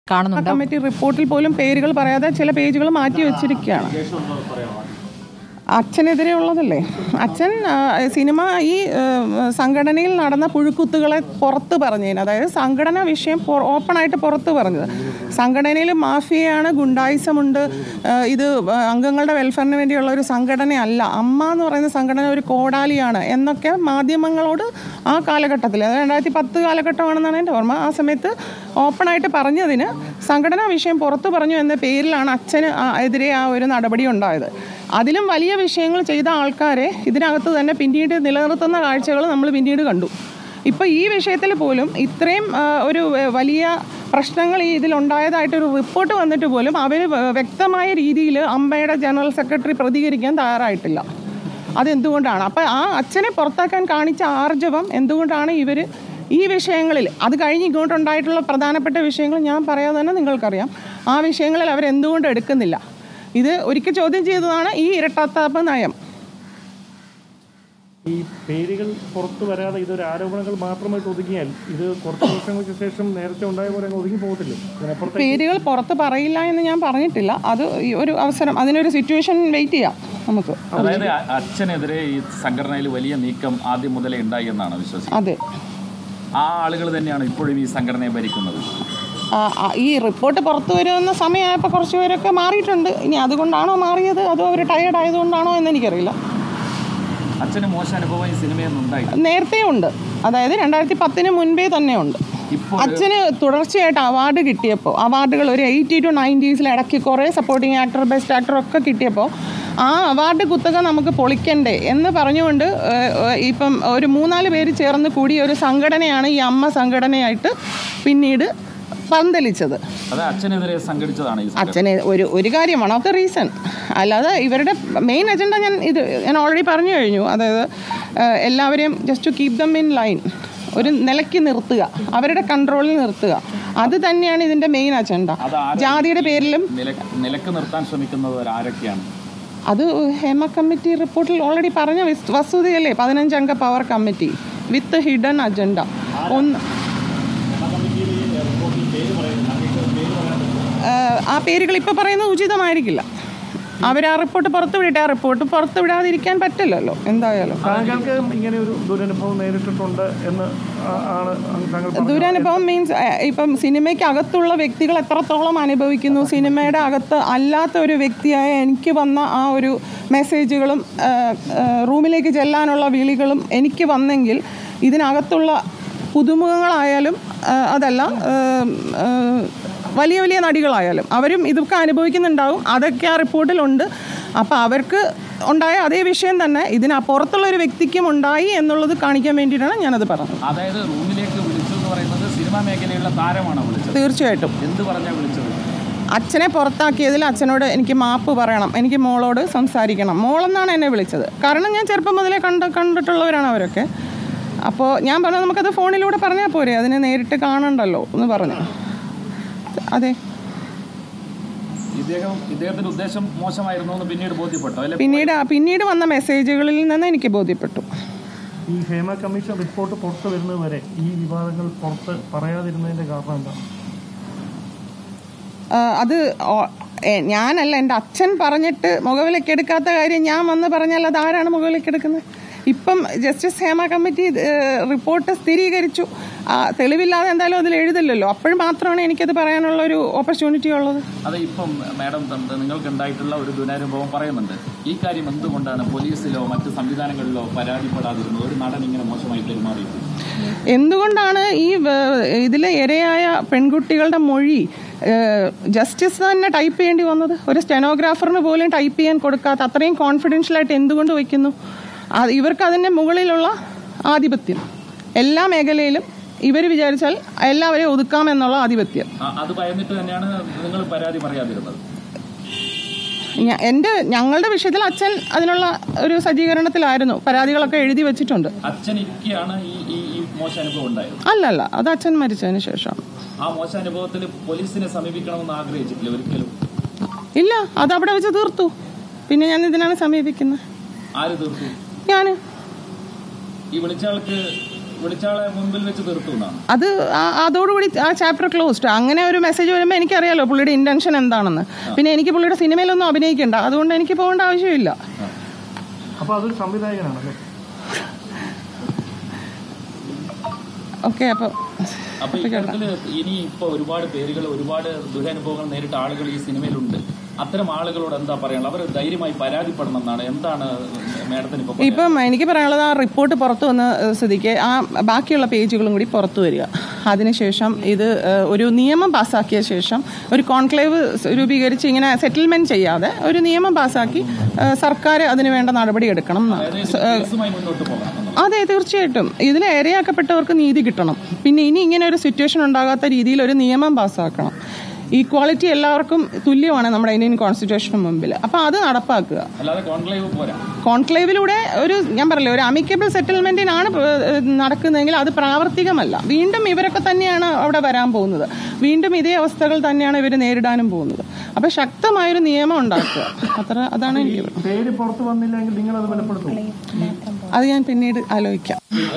കാണുന്നുണ്ട്. കമ്മിറ്റി റിപ്പോർട്ടിൽ പോലും പേരുകൾ പറയാതെ ചില പേജുകൾ മാറ്റി വെച്ചിരിക്കുകയാണ്. അച്ഛനെതിരെ ഉള്ളതല്ലേ. അച്ഛൻ സിനിമ ഈ സംഘടനയിൽ നടന്ന പുഴുക്കുത്തുകളെ പുറത്ത് പറഞ്ഞതിന്, അതായത് സംഘടന വിഷയം ഓപ്പണായിട്ട് പുറത്ത് പറഞ്ഞത്. സംഘടനയിൽ മാഫിയയാണ്, ഗുണ്ടായിസമുണ്ട്, ഇത് അംഗങ്ങളുടെ വെൽഫെയറിന് വേണ്ടിയുള്ള ഒരു സംഘടനയല്ല, അമ്മ എന്ന് പറയുന്ന സംഘടന ഒരു കോടാലിയാണ് എന്നൊക്കെ മാധ്യമങ്ങളോട് ആ കാലഘട്ടത്തിൽ, അത് 2010 കാലഘട്ടമാണെന്നാണ് എൻ്റെ ഓർമ്മ, ആ സമയത്ത് ഓപ്പണായിട്ട് പറഞ്ഞതിന് സംഘടനാ വിഷയം പുറത്തു പറഞ്ഞു എന്ന പേരിലാണ് അച്ഛന് എതിരെ ആ ഒരു നടപടി ഉണ്ടായത്. അതിലും വലിയ വിഷയങ്ങൾ ചെയ്ത ആൾക്കാരെ ഇതിനകത്ത് തന്നെ പിന്നീട് നിലനിർത്തുന്ന കാഴ്ചകൾ നമ്മൾ പിന്നീട് കണ്ടു. ഇപ്പോൾ ഈ വിഷയത്തിൽ പോലും ഇത്രയും ഒരു വലിയ പ്രശ്നങ്ങൾ ഇതിലുണ്ടായതായിട്ടൊരു റിപ്പോർട്ട് വന്നിട്ട് പോലും അവർ വ്യക്തമായ രീതിയിൽ അമ്മയുടെ ജനറൽ സെക്രട്ടറി പ്രതികരിക്കാൻ തയ്യാറായിട്ടില്ല. അതെന്തുകൊണ്ടാണ്? അപ്പോൾ ആ അച്ഛനെ പുറത്താക്കാൻ കാണിച്ച ആർജവം എന്തുകൊണ്ടാണ് ഇവർ ഈ വിഷയങ്ങളിൽ, അത് കഴിഞ്ഞ് ഇങ്ങോട്ടുണ്ടായിട്ടുള്ള പ്രധാനപ്പെട്ട വിഷയങ്ങൾ ഞാൻ പറയാതെ തന്നെ നിങ്ങൾക്കറിയാം, ആ വിഷയങ്ങളിൽ അവരെന്തുകൊണ്ട് എടുക്കുന്നില്ല? ഇത് ഒരിക്കൽ ചോദ്യം ചെയ്തതാണ് ഈ ഇരട്ടത്താപ്പ് നയം. ഈ പേരുകൾ പുറത്തു വരാതെ ഇതൊരു ആരോപണങ്ങൾ മാത്രമായിട്ട് ഒതുങ്ങിയാൽ ഇത് കുറച്ച് വർഷങ്ങൾക്ക് ശേഷം നേരത്തെ ഉണ്ടായ പോലെ ഒതുങ്ങി പോകത്തില്ല. പേരുകൾ പുറത്ത് പറയില്ല എന്ന് ഞാൻ പറഞ്ഞിട്ടില്ല. അത് ഒരു അവസരം, അതിനൊരു സിറ്റുവേഷൻ വെയിറ്റ് ചെയ്യാം നമുക്ക്. അതായത് അച്ഛനെതിരെ ഈ സംഘടനയിൽ വലിയ നീക്കം ആദ്യം മുതലേ ഉണ്ടായി എന്നാണ് വിശ്വസിക്കുന്നത്. അതെ, ആ ആളുകൾ തന്നെയാണ് ഇപ്പോഴും ഈ സംഘടനയെ ഭരിക്കുന്നത്. ഈ റിപ്പോർട്ട് പുറത്തു വരുന്ന സമയമായപ്പോൾ കുറച്ച് പേരൊക്കെ മാറിയിട്ടുണ്ട്. ഇനി അതുകൊണ്ടാണോ മാറിയത്, അതോ അവർ ടയേർഡ് ആയതുകൊണ്ടാണോ എന്ന് എനിക്കറിയില്ല. അച്ഛന് മോശം അനുഭവം ഈ സിനിമയൊന്നുണ്ടായി നേരത്തെ ഉണ്ട്, അതായത് 2010 മുൻപേ തന്നെ ഉണ്ട്. അച്ഛന് തുടർച്ചയായിട്ട് അവാർഡ് കിട്ടിയപ്പോൾ, അവാർഡുകൾ ഒരു 80 to 90s ഇടയ്ക്ക് കുറേ സപ്പോർട്ടിങ് ആക്ടർ, ബെസ്റ്റ് ആക്ടർ ഒക്കെ കിട്ടിയപ്പോൾ ആ അവാർഡ് കുത്തക നമുക്ക് പൊളിക്കണ്ടേ എന്ന് പറഞ്ഞുകൊണ്ട് ഇപ്പം ഒരു 3-4 പേര് ചേർന്ന് കൂടി ഒരു സംഘടനയാണ് ഈ അമ്മ സംഘടനയായിട്ട് പിന്നീട് പന്തലിച്ചത്. അച്ഛനെതിരെ സംഘടിച്ചതാണ്. അച്ഛനെ ഒരു കാര്യം, വൺ ഓഫ് ദ റീസൺ. അല്ലാതെ ഇവരുടെ മെയിൻ അജണ്ട ഞാൻ ഓൾറെഡി പറഞ്ഞു കഴിഞ്ഞു. അതായത് എല്ലാവരെയും just to keep them in line, ഒരു നിലയ്ക്ക് നിർത്തുക, അവരുടെ കൺട്രോളിൽ നിർത്തുക, അത് തന്നെയാണ് ഇതിൻ്റെ മെയിൻ അജണ്ട. ജാതിയുടെ പേരിലും നിലക്ക് നിർത്താൻ ശ്രമിക്കുന്നവർ ആരൊക്കെയാണ്? അത് ഹേമ കമ്മിറ്റി റിപ്പോർട്ടിൽ ഓൾറെഡി പറഞ്ഞ വസ്തുതയല്ലേ. 15 അംഗ power committee with hidden agenda. ആ പേരുകൾ ഇപ്പോൾ പറയുന്നത് ഉചിതമായിരിക്കില്ല. അവർ ആ റിപ്പോർട്ട് പുറത്തുവിടട്ടെ. ആ റിപ്പോർട്ട് പുറത്തുവിടാതിരിക്കാൻ പറ്റില്ലല്ലോ എന്തായാലും. താങ്കൾക്ക് ഇങ്ങനെ ഒരു ദുരനുഭവം നേരിട്ടിട്ടുണ്ട് എന്ന് ആണ്? ദുരനുഭവം മീൻസ് ഇപ്പം സിനിമയ്ക്ക് അകത്തുള്ള വ്യക്തികൾ എത്രത്തോളം അനുഭവിക്കുന്നു, സിനിമയുടെ അകത്ത് അല്ലാത്ത ഒരു വ്യക്തിയായ എനിക്ക് വന്ന ആ ഒരു മെസ്സേജുകളും റൂമിലേക്ക് ചെല്ലാനുള്ള വിളികളും എനിക്ക് വന്നെങ്കിൽ ഇതിനകത്തുള്ള പുതുമുഖങ്ങളായാലും അതല്ല വലിയ വലിയ നടികളായാലും അവരും ഇതൊക്കെ അനുഭവിക്കുന്നുണ്ടാവും. അതൊക്കെ ആ റിപ്പോർട്ടിലുണ്ട്. അപ്പോൾ അവർക്ക് ഉണ്ടായ അതേ വിഷയം തന്നെ ഇതിനപ്പുറത്തുള്ളൊരു വ്യക്തിക്കും ഉണ്ടായി എന്നുള്ളത് കാണിക്കാൻ വേണ്ടിയിട്ടാണ് ഞാനത് പറഞ്ഞത്. അതായത് റൂമിലേക്ക് വിളിച്ചു എന്ന് പറയുന്നത് സിനിമാ മേഖലയിലുള്ള താരമാണോ വിളിച്ചത്? തീർച്ചയായിട്ടും. എന്ത് പറഞ്ഞാൽ വിളിച്ചത്? അച്ഛനെ പുറത്താക്കിയതിൽ അച്ഛനോട് എനിക്ക് മാപ്പ് പറയണം, എനിക്ക് മോളോട് സംസാരിക്കണം, മോളെന്നാണ് എന്നെ വിളിച്ചത്. കാരണം ഞാൻ ചെറുപ്പം മുതലേ കണ്ടിട്ടുള്ളവരാണ് അവരൊക്കെ. അപ്പോൾ ഞാൻ പറഞ്ഞു നമുക്കത് ഫോണിലൂടെ പറഞ്ഞാൽ പോരെ, അതിനെ നേരിട്ട് കാണണ്ടല്ലോ എന്ന് പറഞ്ഞു. അതെ, ഇദ്ദേഹത്തിന്റെ ഉദ്ദേശം മോശമായിരുന്നു എന്ന് പിന്നീട് ബോധ്യപ്പെട്ടു. പിന്നീട് വന്ന മെസ്സേജുകളിൽ നിന്ന് എനിക്ക് ബോധ്യപ്പെട്ടു. ഈ ഹേമ കമ്മീഷൻ റിപ്പോർട്ട് പുറത്തു വരുന്നത് വരെ ഈ വിവാദങ്ങൾ പുറത്ത് പറയാതിരുന്നതിന്റെ കാരണം എന്താ? അത് ഞാനല്ല, എൻ്റെ അച്ഛൻ പറഞ്ഞിട്ട് മുഖവിലക്കെടുക്കാത്ത കാര്യം ഞാൻ വന്ന് പറഞ്ഞാൽ അത് ആരാണ് മുഖവിലക്കെടുക്കുന്നത്? ഇപ്പം ജസ്റ്റിസ് ഹേമ കമ്മിറ്റി റിപ്പോർട്ട് സ്ഥിരീകരിച്ചു. തെളിവില്ലാതെ എന്തായാലും അതിൽ എഴുതില്ലല്ലോ. അപ്പോഴും മാത്രമാണ് എനിക്കത് പറയാനുള്ള ഒരു ഓപ്പർച്യൂണിറ്റി ഉള്ളത്. അതെ, ഇപ്പം മാഡം നിങ്ങൾക്ക് ഉണ്ടായിട്ടുള്ള ഒരു ദുരനുഭവം പറയുന്നുണ്ട്. ഈ കാര്യം എന്തുകൊണ്ടാണ് പോലീസിലോ മറ്റ് സംവിധാനങ്ങളിലോ പരാതിപ്പെടാതിരുന്നത്? ഒരു നടൻ ഇങ്ങനെ മോശമായി പെരുമാറി എന്തുകൊണ്ടാണ്? ഈ ഇതിലെ ഇരയായ പെൺകുട്ടികളുടെ മൊഴി ജസ്റ്റിസ് തന്നെ ടൈപ്പ് ചെയ്യേണ്ടി വന്നത്? ഒരു സ്റ്റെനോഗ്രാഫറിന് പോലും ടൈപ്പ് ചെയ്യാൻ കൊടുക്കാത്ത അത്രയും കോൺഫിഡൻഷ്യലായിട്ട് എന്തുകൊണ്ട് വയ്ക്കുന്നു? ഇവർക്ക് അതിൻ്റെ മുകളിലുള്ള ആധിപത്യം, എല്ലാ മേഖലയിലും ഇവർ വിചാരിച്ചാൽ എല്ലാവരെയും ഒതുക്കാമെന്നുള്ള ആധിപത്യം. അത് ഭയന്നിട്ട് തന്നെയാണ് നിങ്ങൾ പരാതി പറയാതിരുന്നത്? ഞങ്ങളുടെ വിഷയത്തിൽ അച്ഛൻ അതിനുള്ള ഒരു സജ്ജീകരണത്തിലായിരുന്നു. പരാതികളൊക്കെ എഴുതി വെച്ചിട്ടുണ്ട്. അല്ലല്ല, അത് അച്ഛൻ മരിച്ചതിന് ശേഷമാണ്. ആ മോശ അനുഭവത്തിൽ പോലീസിനെ സമീപിക്കണമെന്ന് ആഗ്രഹിച്ചിട്ടില്ല ഒരിക്കലും? ഇല്ല, അത് അവിടെ വെച്ച് തീർത്തു. പിന്നെ ഞാൻ ഇതിനാണ് സമീപിക്കുന്നത്. ആര് തീർത്തു? ഞാന്. ഈ വിളിച്ച ആൾക്ക് വിളിച്ചാളെ മുൻപിൽ വെച്ച് തീർത്തു എന്നാണ്. അത് അതോടുകൂടി ആ ചാപ്റ്റർ ക്ലോസ്ഡ്. അങ്ങനെ ഒരു മെസ്സേജ് വരുമ്പോൾ എനിക്കറിയാലോ പുള്ളിയുടെ ഇന്റൻഷൻ എന്താണെന്ന്. പിന്നെ എനിക്ക് പുള്ളിയുടെ സിനിമയിലൊന്നും അഭിനയിക്കണ്ട, അതുകൊണ്ട് എനിക്ക് പോകേണ്ട ആവശ്യമില്ല. അപ്പോൾ അതൊരു സംവിധായകനാണല്ലേ? ഓക്കെ. അപ്പോൾ ഇനി ഇപ്പോൾ ഒരുപാട് പേരുകൾ, ഒരുപാട് ദുരനുഭവങ്ങൾ നേരിട്ട ആളുകൾ ഈ സിനിമയിലുണ്ട്. അത്തരം ആളുകളോട് എന്താ പറയാനുള്ളത്? അവർ ധൈര്യമായി പരാതിപ്പെടണം എന്നാണ്. എന്താണ് മാഡത്തിന് ഇപ്പം എനിക്ക് പറയാനുള്ളത്? ആ റിപ്പോർട്ട് പുറത്തു വന്ന സ്ഥിതിക്ക് ആ ബാക്കിയുള്ള പേജുകളും കൂടി പുറത്തു വരിക. അതിനുശേഷം ഇത് ഒരു നിയമം പാസ്സാക്കിയ ശേഷം ഒരു കോൺക്ലേവ് രൂപീകരിച്ച് ഇങ്ങനെ സെറ്റിൽമെന്റ് ചെയ്യാതെ ഒരു നിയമം പാസ്സാക്കി സർക്കാർ അതിന് വേണ്ട നടപടി എടുക്കണം. അതെ, തീർച്ചയായിട്ടും ഇതിൽ ഇരയാക്കപ്പെട്ടവർക്ക് നീതി കിട്ടണം. പിന്നെ ഇനി ഇങ്ങനെ ഒരു സിറ്റുവേഷൻ ഉണ്ടാകാത്ത രീതിയിൽ ഒരു നിയമം പാസ്സാക്കണം. ഈക്വാളിറ്റി എല്ലാവർക്കും തുല്യമാണ് നമ്മുടെ ഇന്ത്യൻ കോൺസ്റ്റിറ്റ്യൂഷന് മുമ്പിൽ. അപ്പോൾ അത് നടപ്പാക്കുക. കോൺക്ലേവിലൂടെ ഞാൻ പറയില്ലേ, ഒരു അമിക്കബിൾ സെറ്റിൽമെന്റിനാണ് നടക്കുന്നതെങ്കിൽ അത് പ്രാവർത്തികമല്ല. വീണ്ടും ഇവരൊക്കെ തന്നെയാണ് അവിടെ വരാൻ പോകുന്നത്. വീണ്ടും ഇതേ അവസ്ഥകൾ തന്നെയാണ് ഇവർ നേരിടാനും പോകുന്നത്. അപ്പോൾ ശക്തമായൊരു നിയമം ഉണ്ടാക്കുക. അതാണ് എനിക്ക്. പേര് പുറത്തു വന്നില്ലെങ്കിൽ നിങ്ങൾ അത് ബലപ്പെടുത്തും? അത് ഞാൻ പിന്നീട് ആലോചിക്കാം.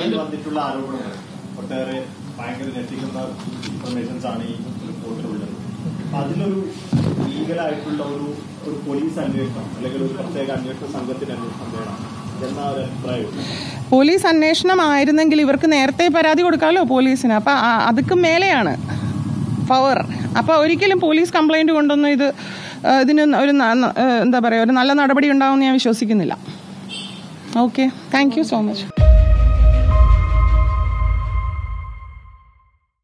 ഭയങ്കര ഞെട്ടിക്കുന്ന ഇൻഫർമേഷൻസ് ആണ് ഈ റിപ്പോർട്ടിലുള്ളത്. അതിലൊരു ലീഗലായിട്ടുള്ള ഒരു പോലീസ് അന്വേഷണം അല്ലെങ്കിൽ ഒരു പ്രത്യേക അന്വേഷണ സംഘത്തിന് അന്വേഷണം വേണം എന്ന ഒരു അഭിപ്രായം. പോലീസ് അന്വേഷണം ആയിരുന്നെങ്കിൽ ഇവർക്ക് നേരത്തെ പരാതി കൊടുക്കാമല്ലോ പോലീസിന്. അപ്പം അതൊക്കെ മേലെയാണ് പവർ. അപ്പോൾ ഒരിക്കലും പോലീസ് കംപ്ലൈൻറ്റ് കൊണ്ടൊന്നും ഇതിന് ഒരു എന്താ പറയുക, ഒരു നല്ല നടപടി ഉണ്ടാവുമെന്ന് ഞാൻ വിശ്വസിക്കുന്നില്ല. Okay, thank you so much.